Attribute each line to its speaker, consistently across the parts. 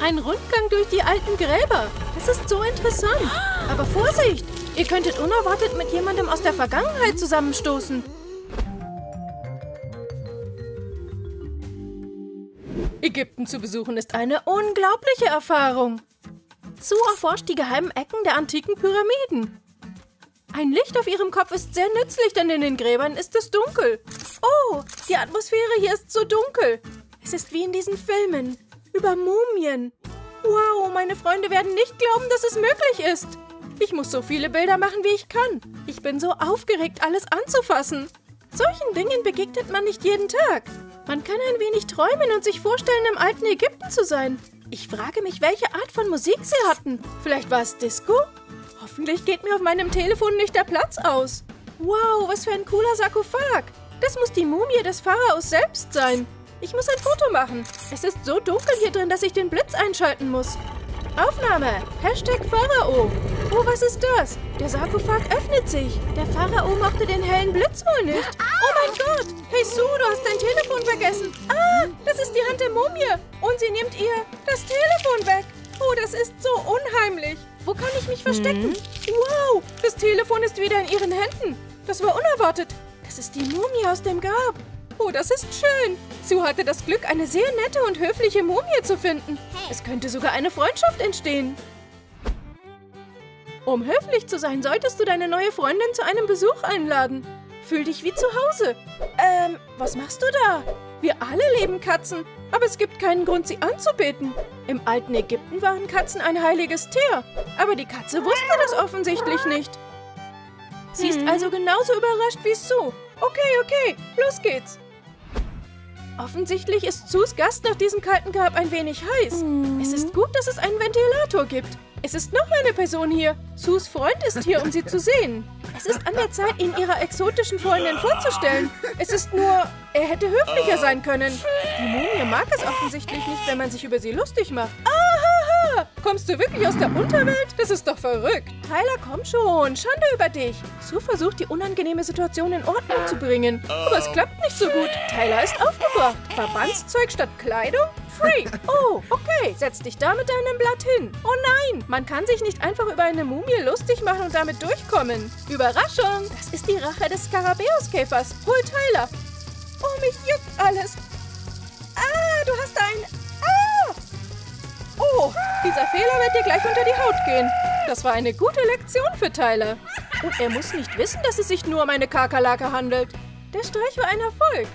Speaker 1: Ein Rundgang durch die alten Gräber. Das ist so interessant. Aber Vorsicht! Ihr könntet unerwartet mit jemandem aus der Vergangenheit zusammenstoßen. Ägypten zu besuchen ist eine unglaubliche Erfahrung. Sue erforscht die geheimen Ecken der antiken Pyramiden. Ein Licht auf ihrem Kopf ist sehr nützlich, denn in den Gräbern ist es dunkel. Oh, die Atmosphäre hier ist so dunkel. Es ist wie in diesen Filmen. Über Mumien. Wow, meine Freunde werden nicht glauben, dass es möglich ist. Ich muss so viele Bilder machen, wie ich kann. Ich bin so aufgeregt, alles anzufassen. Solchen Dingen begegnet man nicht jeden Tag. Man kann ein wenig träumen und sich vorstellen, im alten Ägypten zu sein. Ich frage mich, welche Art von Musik sie hatten. Vielleicht war es Disco? Hoffentlich geht mir auf meinem Telefon nicht der Platz aus. Wow, was für ein cooler Sarkophag. Das muss die Mumie des Pharaos selbst sein. Ich muss ein Foto machen. Es ist so dunkel hier drin, dass ich den Blitz einschalten muss. Aufnahme. #Pharao. Oh, was ist das? Der Sarkophag öffnet sich. Der Pharao mochte den hellen Blitz wohl nicht. Oh mein Gott. Hey Sue, du hast dein Telefon vergessen. Ah, das ist die Hand der Mumie. Und sie nimmt ihr das Telefon weg. Oh, das ist so unheimlich. Wo kann ich mich verstecken? Wow, das Telefon ist wieder in ihren Händen. Das war unerwartet. Das ist die Mumie aus dem Grab. Oh, das ist schön. Sue hatte das Glück, eine sehr nette und höfliche Mumie zu finden. Es könnte sogar eine Freundschaft entstehen. Um höflich zu sein, solltest du deine neue Freundin zu einem Besuch einladen. Fühl dich wie zu Hause. Was machst du da? Wir alle lieben Katzen, aber es gibt keinen Grund, sie anzubeten. Im alten Ägypten waren Katzen ein heiliges Tier, aber die Katze wusste das offensichtlich nicht. Sie ist also genauso überrascht wie Sue. Okay, los geht's. Offensichtlich ist Sues Gast nach diesem kalten Grab ein wenig heiß. Es ist gut, dass es einen Ventilator gibt. Es ist noch eine Person hier. Sues Freund ist hier, um sie zu sehen. Es ist an der Zeit, ihn ihrer exotischen Freundin vorzustellen. Es ist nur, er hätte höflicher sein können. Die Mumie mag es offensichtlich nicht, wenn man sich über sie lustig macht. Ahaha! Kommst du wirklich aus der Unterwelt? Das ist doch verrückt. Tyler, komm schon. Schande über dich. Sue versucht, die unangenehme Situation in Ordnung zu bringen. Aber es klappt nicht so gut. Tyler ist aufgebracht. Verbandszeug statt Kleidung? Freak. Oh, okay. Setz dich da mit deinem Blatt hin. Oh nein, man kann sich nicht einfach über eine Mumie lustig machen und damit durchkommen. Überraschung. Das ist die Rache des Skarabäuskäfers. Hol Tyler. Oh, mich juckt alles. Ah, du hast ein... Ah! Oh, dieser Fehler wird dir gleich unter die Haut gehen. Das war eine gute Lektion für Tyler. Und er muss nicht wissen, dass es sich nur um eine Kakerlake handelt. Der Streich war ein Erfolg.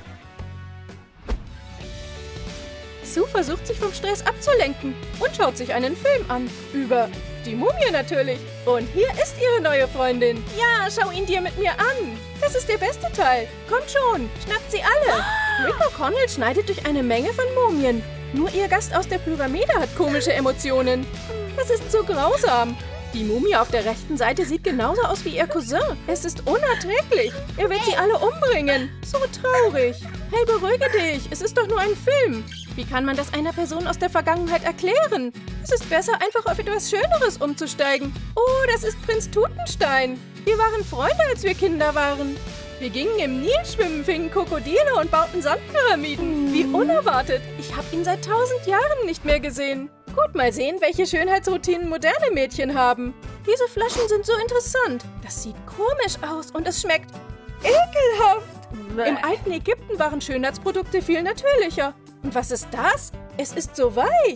Speaker 1: Sue versucht, sich vom Stress abzulenken und schaut sich einen Film an. Über die Mumie natürlich. Und hier ist ihre neue Freundin. Ja, schau ihn dir mit mir an. Das ist der beste Teil. Kommt schon, schnappt sie alle. Rick O'Connell schneidet durch eine Menge von Mumien. Nur ihr Gast aus der Pyramide hat komische Emotionen. Das ist so grausam. Die Mumie auf der rechten Seite sieht genauso aus wie ihr Cousin. Es ist unerträglich. Er wird sie alle umbringen. So traurig. Hey, beruhige dich. Es ist doch nur ein Film. Wie kann man das einer Person aus der Vergangenheit erklären? Es ist besser, einfach auf etwas Schöneres umzusteigen. Oh, das ist Prinz Tutenstein. Wir waren Freunde, als wir Kinder waren. Wir gingen im Nil schwimmen, fingen Krokodile und bauten Sandpyramiden. Wie unerwartet. Ich habe ihn seit 1000 Jahren nicht mehr gesehen. Gut, mal sehen, welche Schönheitsroutinen moderne Mädchen haben. Diese Flaschen sind so interessant. Das sieht komisch aus und es schmeckt ekelhaft. Im alten Ägypten waren Schönheitsprodukte viel natürlicher. Und was ist das? Es ist so weich.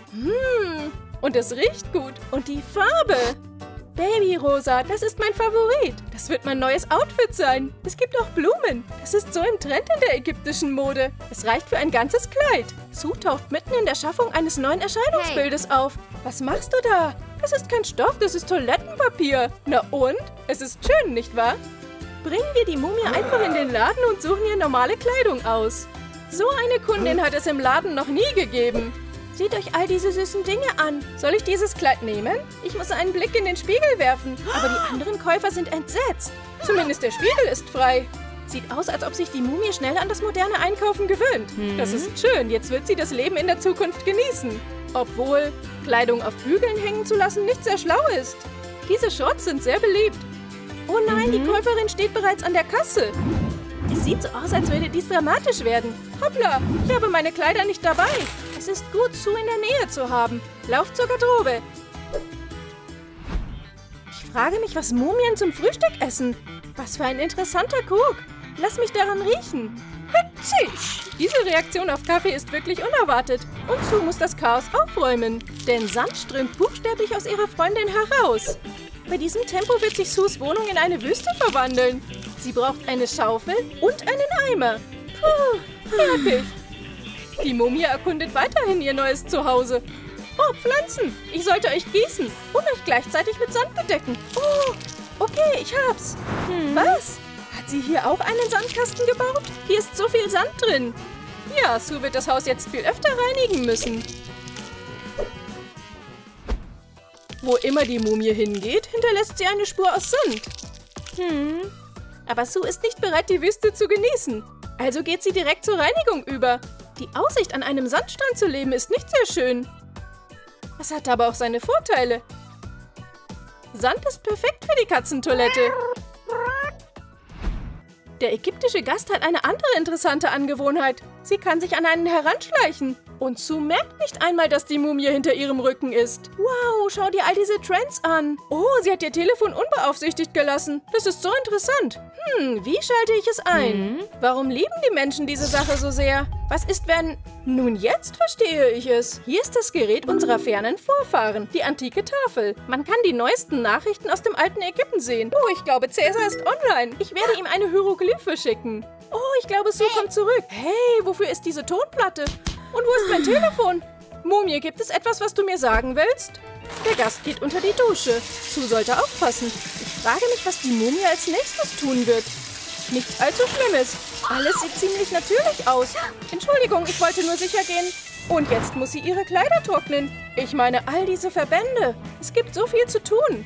Speaker 1: Und es riecht gut. Und die Farbe. Babyrosa, das ist mein Favorit. Das wird mein neues Outfit sein. Es gibt auch Blumen. Das ist so im Trend in der ägyptischen Mode. Es reicht für ein ganzes Kleid. Sue taucht mitten in der Schaffung eines neuen Erscheinungsbildes auf. Was machst du da? Das ist kein Stoff, das ist Toilettenpapier. Na und? Es ist schön, nicht wahr? Bringen wir die Mumie einfach in den Laden und suchen ihr normale Kleidung aus. So eine Kundin hat es im Laden noch nie gegeben. Seht euch all diese süßen Dinge an. Soll ich dieses Kleid nehmen? Ich muss einen Blick in den Spiegel werfen. Aber die anderen Käufer sind entsetzt. Zumindest der Spiegel ist frei. Sieht aus, als ob sich die Mumie schnell an das moderne Einkaufen gewöhnt. Das ist schön. Jetzt wird sie das Leben in der Zukunft genießen. Obwohl Kleidung auf Bügeln hängen zu lassen nicht sehr schlau ist. Diese Shorts sind sehr beliebt. Oh nein, die Käuferin steht bereits an der Kasse. Es sieht so aus, als würde dies dramatisch werden. Hoppla, ich habe meine Kleider nicht dabei. Es ist gut, Sue in der Nähe zu haben. Lauf zur Garderobe. Ich frage mich, was Mumien zum Frühstück essen. Was für ein interessanter Krug. Lass mich daran riechen. Hatschi! Diese Reaktion auf Kaffee ist wirklich unerwartet. Und Sue muss das Chaos aufräumen. Denn Sand strömt buchstäblich aus ihrer Freundin heraus. Bei diesem Tempo wird sich Sues Wohnung in eine Wüste verwandeln. Sie braucht eine Schaufel und einen Eimer. Puh, fertig. Die Mumie erkundet weiterhin ihr neues Zuhause. Oh, Pflanzen! Ich sollte euch gießen und euch gleichzeitig mit Sand bedecken. Oh, okay, ich hab's. Was? Hat sie hier auch einen Sandkasten gebaut? Hier ist so viel Sand drin. Ja, Sue wird das Haus jetzt viel öfter reinigen müssen. Wo immer die Mumie hingeht, hinterlässt sie eine Spur aus Sand. Aber Sue ist nicht bereit, die Wüste zu genießen. Also geht sie direkt zur Reinigung über. Die Aussicht, an einem Sandstrand zu leben, ist nicht sehr schön. Es hat aber auch seine Vorteile. Sand ist perfekt für die Katzentoilette. Der ägyptische Gast hat eine andere interessante Angewohnheit. Sie kann sich an einen heranschleichen. Und Sue merkt nicht einmal, dass die Mumie hinter ihrem Rücken ist. Wow, schau dir all diese Trends an. Oh, sie hat ihr Telefon unbeaufsichtigt gelassen. Das ist so interessant. Wie schalte ich es ein? Warum lieben die Menschen diese Sache so sehr? Was ist, wenn... Nun, jetzt verstehe ich es. Hier ist das Gerät unserer fernen Vorfahren, die antike Tafel. Man kann die neuesten Nachrichten aus dem alten Ägypten sehen. Oh, ich glaube, Cäsar ist online. Ich werde ihm eine Hieroglyphe schicken. Oh, ich glaube, Sue kommt zurück. Hey, wofür ist diese Tonplatte? Und wo ist mein Telefon? Mumie, gibt es etwas, was du mir sagen willst? Der Gast geht unter die Dusche. Sue sollte aufpassen. Ich frage mich, was die Mumie als nächstes tun wird. Nichts allzu Schlimmes. Alles sieht ziemlich natürlich aus. Entschuldigung, ich wollte nur sicher gehen. Und jetzt muss sie ihre Kleider trocknen. Ich meine, all diese Verbände. Es gibt so viel zu tun.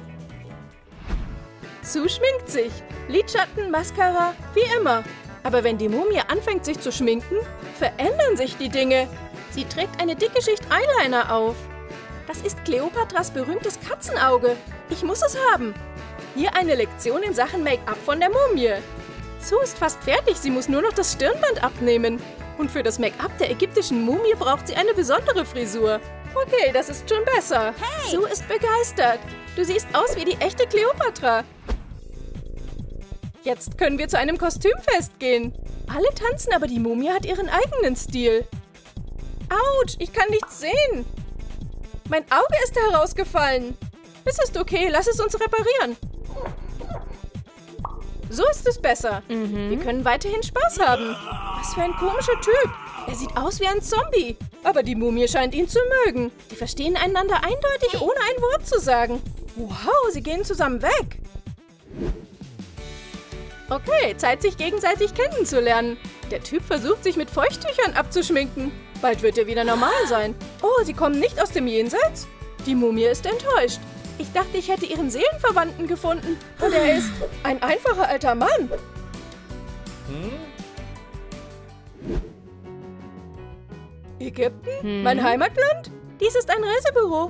Speaker 1: Sue schminkt sich. Lidschatten, Mascara, wie immer. Aber wenn die Mumie anfängt, sich zu schminken, verändern sich die Dinge. Sie trägt eine dicke Schicht Eyeliner auf. Das ist Kleopatras berühmtes Katzenauge. Ich muss es haben. Hier eine Lektion in Sachen Make-up von der Mumie. Sue ist fast fertig, sie muss nur noch das Stirnband abnehmen. Und für das Make-up der ägyptischen Mumie braucht sie eine besondere Frisur. Okay, das ist schon besser. Hey. Sue ist begeistert. Du siehst aus wie die echte Kleopatra. Jetzt können wir zu einem Kostümfest gehen. Alle tanzen, aber die Mumie hat ihren eigenen Stil. Autsch, ich kann nichts sehen. Mein Auge ist herausgefallen. Es ist okay, lass es uns reparieren. So ist es besser. Wir können weiterhin Spaß haben. Was für ein komischer Typ. Er sieht aus wie ein Zombie. Aber die Mumie scheint ihn zu mögen. Die verstehen einander eindeutig, ohne ein Wort zu sagen. Wow, sie gehen zusammen weg. Okay, Zeit, sich gegenseitig kennenzulernen. Der Typ versucht, sich mit Feuchttüchern abzuschminken. Bald wird er wieder normal sein. Oh, sie kommen nicht aus dem Jenseits? Die Mumie ist enttäuscht. Ich dachte, ich hätte ihren Seelenverwandten gefunden. Und er ist ein einfacher alter Mann. Ägypten? Mein Heimatland? Dies ist ein Reisebüro.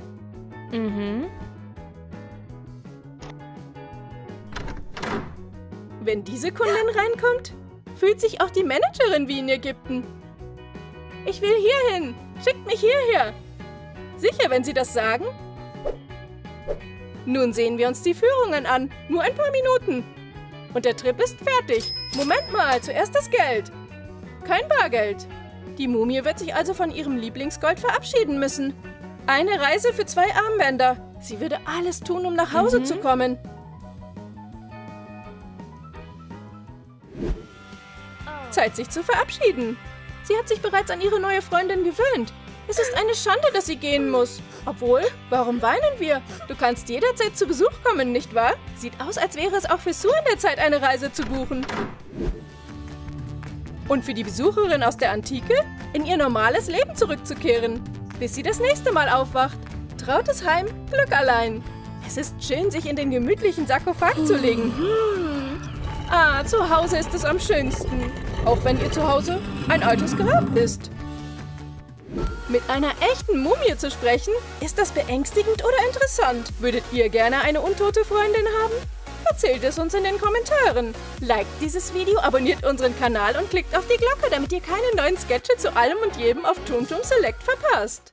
Speaker 1: Wenn diese Kundin reinkommt, fühlt sich auch die Managerin wie in Ägypten. Ich will hierhin. Schickt mich hierher. Sicher, wenn Sie das sagen? Nun sehen wir uns die Führungen an. Nur ein paar Minuten. Und der Trip ist fertig. Moment mal, zuerst das Geld. Kein Bargeld. Die Mumie wird sich also von ihrem Lieblingsgold verabschieden müssen. Eine Reise für 2 Armbänder. Sie würde alles tun, um nach Hause zu kommen. Zeit, sich zu verabschieden. Sie hat sich bereits an ihre neue Freundin gewöhnt. Es ist eine Schande, dass sie gehen muss. Obwohl, warum weinen wir? Du kannst jederzeit zu Besuch kommen, nicht wahr? Sieht aus, als wäre es auch für Sue an der Zeit, eine Reise zu buchen. Und für die Besucherin aus der Antike, in ihr normales Leben zurückzukehren. Bis sie das nächste Mal aufwacht. Trautes Heim, Glück allein. Es ist schön, sich in den gemütlichen Sarkophag zu legen. Ah, zu Hause ist es am schönsten. Auch wenn ihr Zuhause ein altes Grab ist. Mit einer echten Mumie zu sprechen, ist das beängstigend oder interessant? Würdet ihr gerne eine untote Freundin haben? Erzählt es uns in den Kommentaren. Liked dieses Video, abonniert unseren Kanal und klickt auf die Glocke, damit ihr keine neuen Sketche zu allem und jedem auf Toontoon Select verpasst.